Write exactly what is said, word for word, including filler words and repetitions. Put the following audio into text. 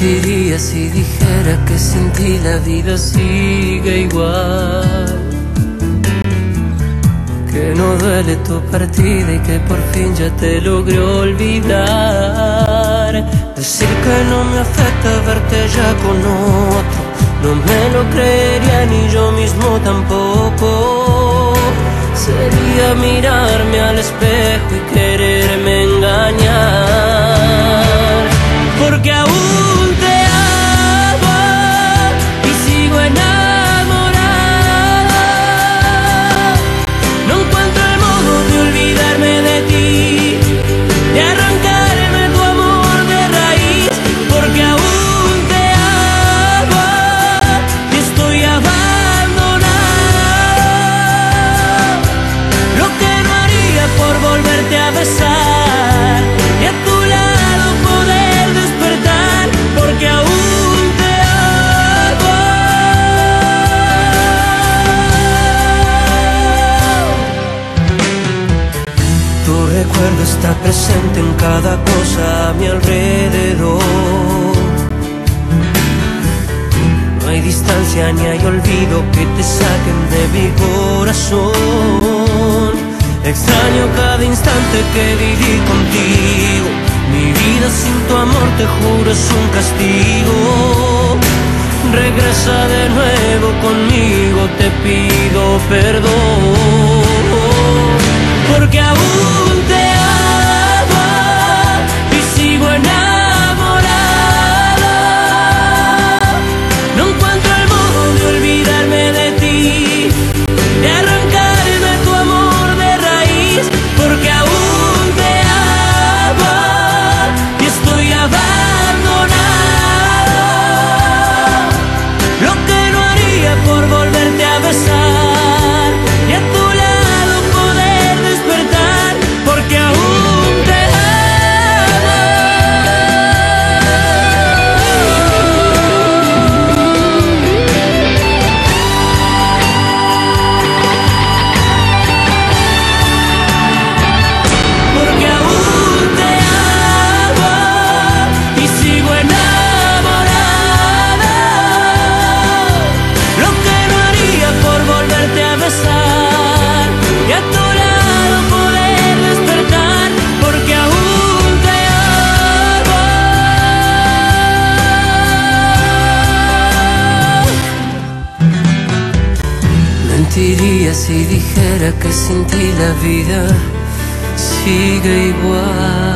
Mentiría si dijera que sin ti la vida sigue igual, que no duele tu partida y que por fin ya te logré olvidar. Decir que no me afecta verte ya con otro, no me lo creería ni yo mismo tampoco. Sería mirarme al espejo y quererme engañar, porque aún te amo y sigo enamorada. No encuentro el modo de olvidarme de ti, de arrancarme tu amor de raíz, porque aún te amo y estoy abandonada. Lo que no haría por volverte a besar y a tu lado poder despertar, porque aún te amo. Tu recuerdo está presente en cada cosa a mi alrededor. No hay distancia ni hay olvido que te saquen de mi corazón. Extraño cada instante que viví contigo. Mi vida sin tu amor, te juro, es un castigo. Regresa de nuevo conmigo, te pido perdón, porque aún te amo y sigo enamorada. No encuentro el modo de olvidarme de ti, de arrancarme tu amor de raíz, porque aún te amo y estoy abandonada. Lo que no haría por volverte a besar y a tu lado poder despertar, porque aún te amo. Porque aún te amo y sigo enamorada. Lo que no haría por volverte a besar y a tu lado poder despertar, porque aún te amo. Mentiría si dijera que sin ti la vida sigue igual.